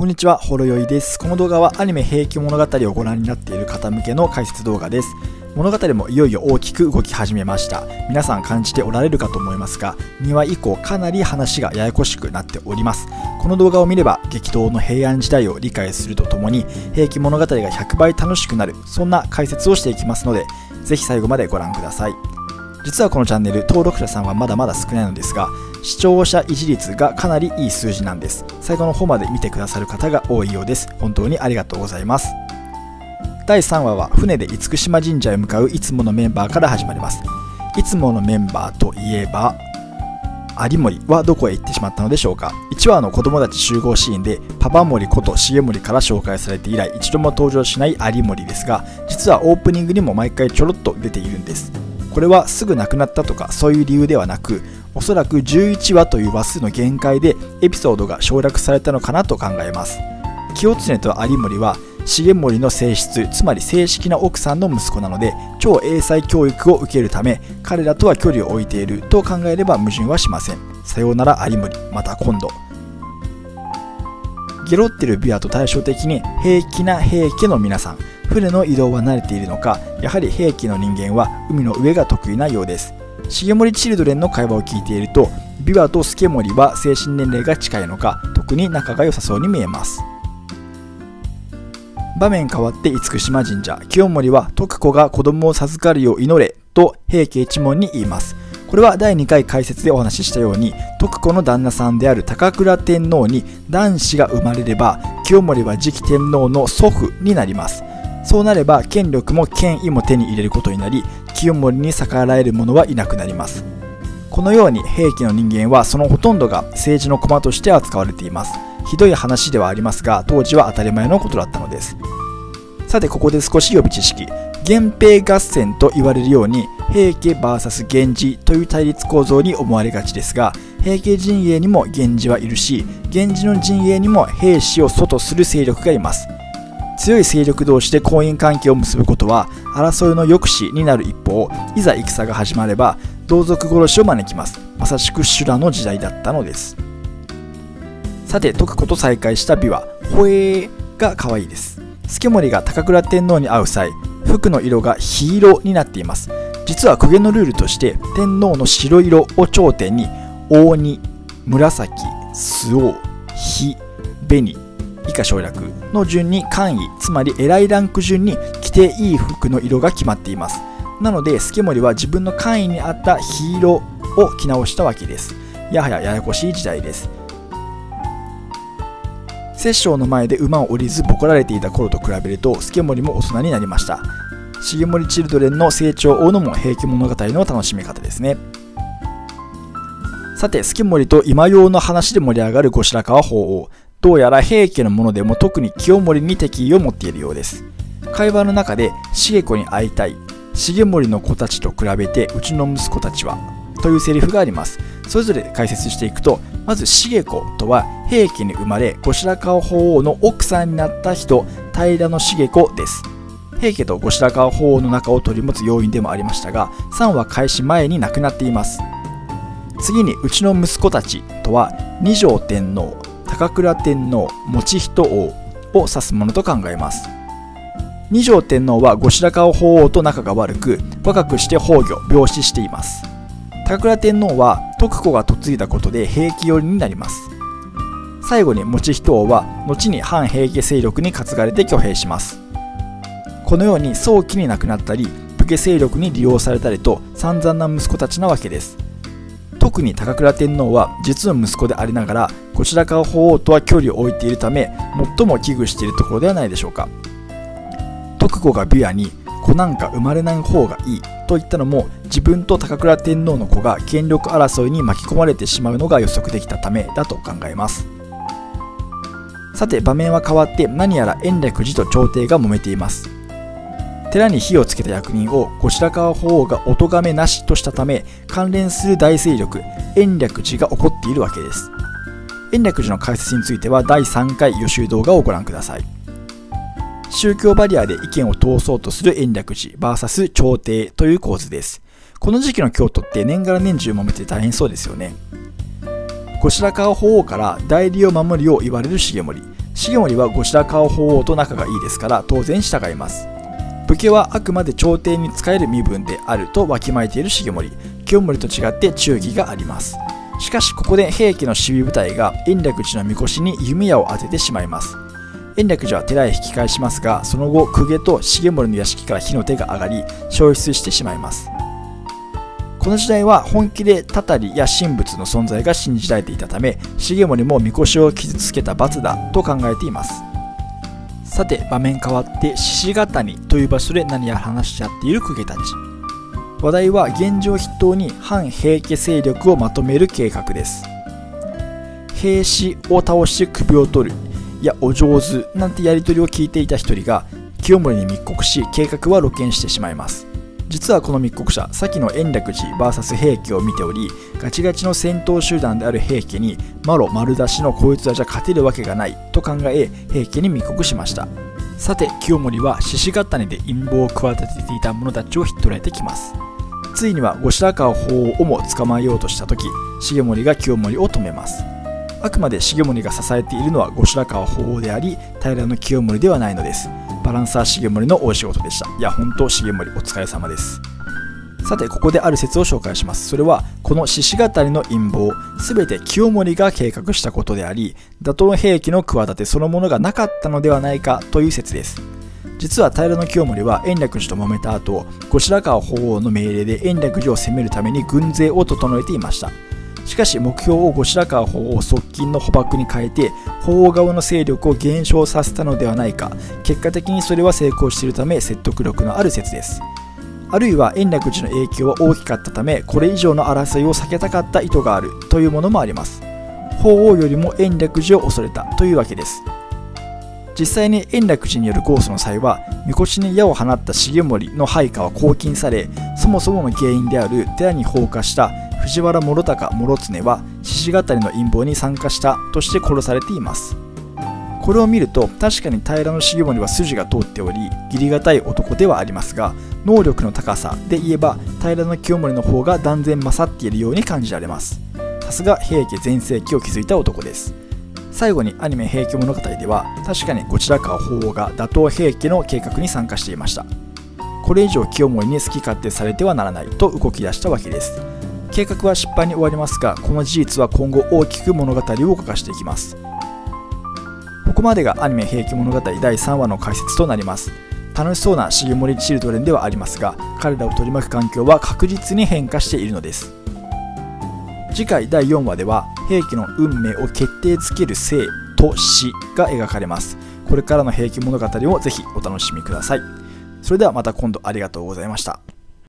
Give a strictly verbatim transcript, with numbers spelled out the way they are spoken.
こんにちは、ほろよいです。この動画はアニメ平家物語をご覧になっている方向けの解説動画です。物語もいよいよ大きく動き始めました。皆さん感じておられるかと思いますが、にわ以降かなり話がややこしくなっております。この動画を見れば激動の平安時代を理解するとともに、平家物語がひゃくばい楽しくなる、そんな解説をしていきますので、ぜひ最後までご覧ください。実はこのチャンネル、登録者さんはまだまだ少ないのですが、視聴者維持率がかなりいい数字なんです。最後の方まで見てくださる方が多いようです。本当にありがとうございます。だいさんわは船で厳島神社へ向かういつものメンバーから始まります。いつものメンバーといえば、有森はどこへ行ってしまったのでしょうか。いちわの子供たち集合シーンでパパ森こと重森から紹介されて以来一度も登場しない有森ですが、実はオープニングにも毎回ちょろっと出ているんです。これはすぐ亡くなったとかそういう理由ではなく、おそらくじゅういちわという話数の限界でエピソードが省略されたのかなと考えます。清常と有森は重森の正室、つまり正式な奥さんの息子なので、超英才教育を受けるため彼らとは距離を置いていると考えれば矛盾はしません。さようなら有森、また今度。ゲロってるビアと対照的に平気な平家の皆さん、船の移動は慣れているのか、やはり平家の人間は海の上が得意なようです。重森チルドレンの会話を聞いていると、ビワと助森は精神年齢が近いのか、特に仲が良さそうに見えます。場面変わって厳島神社、清盛は徳子が子供を授かるよう祈れと平家一門に言います。これはだいにかい解説でお話ししたように、徳子の旦那さんである高倉天皇に男子が生まれれば、清盛は次期天皇の祖父になります。そうなれば権力も権威も手に入れることになり、清盛に逆らえる者はいなくなります。このように平家の人間はそのほとんどが政治の駒として扱われています。ひどい話ではありますが、当時は当たり前のことだったのです。さてここで少し予備知識。源平合戦と言われるように平家 ブイエス 源氏という対立構造に思われがちですが、平家陣営にも源氏はいるし、源氏の陣営にも平氏を祖とする勢力がいます。強い勢力同士で婚姻関係を結ぶことは争いの抑止になる一方、いざ戦が始まれば同族殺しを招きます。まさしく修羅の時代だったのです。さて徳子と再会した美はほえーが可愛いです。助森が高倉天皇に会う際、服の色が黄色になっています。実は公家のルールとして天皇の白色を頂点に扇、紫、周防、火、紅以下省略の順に官位、つまり偉いランク順に着ていい服の色が決まっています。なので助森は自分の官位に合った黄色を着直したわけです。やはやややこしい時代です。摂政の前で馬を降りずボコられていた頃と比べると助森も大人になりました。重森チルドレンの成長を追うのも平家物語の楽しみ方ですね。さて助森と今用の話で盛り上がる後白河法皇、どうやら平家のものでも特に清盛に敵意を持っているようです。会話の中で重子に会いたい、重盛の子たちと比べてうちの息子たちはというセリフがあります。それぞれ解説していくと、まず重子とは平家に生まれ後白河法皇の奥さんになった人、平重子です。平家と後白河法皇の仲を取り持つ要因でもありましたが、さんわ開始前に亡くなっています。次にうちの息子たちとは二条天皇、高倉天皇、以仁王を指すものと考えます。二条天皇は後白河法皇と仲が悪く、若くして崩御、病死しています。高倉天皇は徳子が嫁いだことで平家寄りになります。最後に以仁王は後に反平家勢力に担がれて挙兵します。このように早期に亡くなったり武家勢力に利用されたりと散々な息子たちなわけです。特に高倉天皇は実の息子でありながら後白河法皇とは距離を置いているため、最も危惧しているところではないでしょうか。徳子が琵琶に子なんか生まれない方がいいと言ったのも、自分と高倉天皇の子が権力争いに巻き込まれてしまうのが予測できたためだと考えます。さて場面は変わって、何やら延暦寺と朝廷が揉めています。寺に火をつけた役人を後白河法皇がお咎めなしとしたため、関連する大勢力延暦寺が起こっているわけです。延暦寺の解説についてはだいさんかい予習動画をご覧ください。宗教バリアで意見を通そうとする延暦寺 ブイエス 朝廷という構図です。この時期の京都って年がら年中揉めて大変そうですよね。後白河法皇から代理を守るよう言われる重盛、 重盛は後白河法皇と仲がいいですから当然従います。武家はあくまで朝廷に仕える身分であるとわきまえている重盛。清盛と違って忠義があります。しかしここで平家の守備部隊が延暦寺の神輿に弓矢を当ててしまいます。延暦寺は寺へ引き返しますが、その後公家と重盛の屋敷から火の手が上がり焼失してしまいます。この時代は本気でたたりや神仏の存在が信じられていたため、重盛も神輿を傷つけた罰だと考えています。さて場面変わって獅子ヶ谷という場所で何やら話し合っている公家たち。話題は現状筆頭に反平家勢力をまとめる計画です。平氏を倒して首を取る、いやお上手なんてやり取りを聞いていた一人が清盛に密告し、計画は露見してしまいます。実はこの密告者、先の延暦寺 ブイエス 平家を見ており、ガチガチの戦闘集団である平家にマロ丸出しのこいつらじゃ勝てるわけがないと考え、平家に密告しました。さて清盛は獅子ヶ谷で陰謀を企てていた者たちを引っ取られてきます。ついには後白河法皇をも捕まえようとした時、重盛が清盛を止めます。あくまで重盛が支えているのは後白河法皇であり、平清盛ではないのです。バランサー重盛の大仕事でした。いや本当重盛お疲れ様です。さてここである説を紹介します。それはこの獅子ヶ谷の陰謀、すべて清盛が計画したことであり、打倒平家の企てそのものがなかったのではないかという説です。実は平清盛は延暦寺と揉めた後、後白河法皇の命令で延暦寺を攻めるために軍勢を整えていました。しかし目標を後白河法皇側近の捕獲に変えて法皇側の勢力を減少させたのではないか。結果的にそれは成功しているため説得力のある説です。あるいは延暦寺の影響は大きかったため、これ以上の争いを避けたかった意図があるというものもあります。法皇よりも延暦寺を恐れたというわけです。実際に延暦寺による豪訴の際は、神輿に矢を放った重盛の配下は拘禁され、そもそもの原因である寺に放火した藤原諸高諸常は獅子ヶ谷の陰謀に参加したとして殺されています。これを見ると確かに平重盛は筋が通っており、義理堅い男ではありますが、能力の高さで言えば平清盛の方が断然勝っているように感じられます。さすが平家全盛期を築いた男です。最後にアニメ「平家物語」では確かに後白河法皇が打倒平家の計画に参加していました。これ以上清盛に好き勝手されてはならないと動き出したわけです。計画は失敗に終わりますが、この事実は今後大きく物語を動かしていきます。ここまでがアニメ「平家物語」だいさんわの解説となります。楽しそうな重盛チルドレンではありますが、彼らを取り巻く環境は確実に変化しているのです。次回だいよんわでは平家の運命を決定づける生と死が描かれます。これからの平家物語をぜひお楽しみください。それではまた今度ありがとうございました。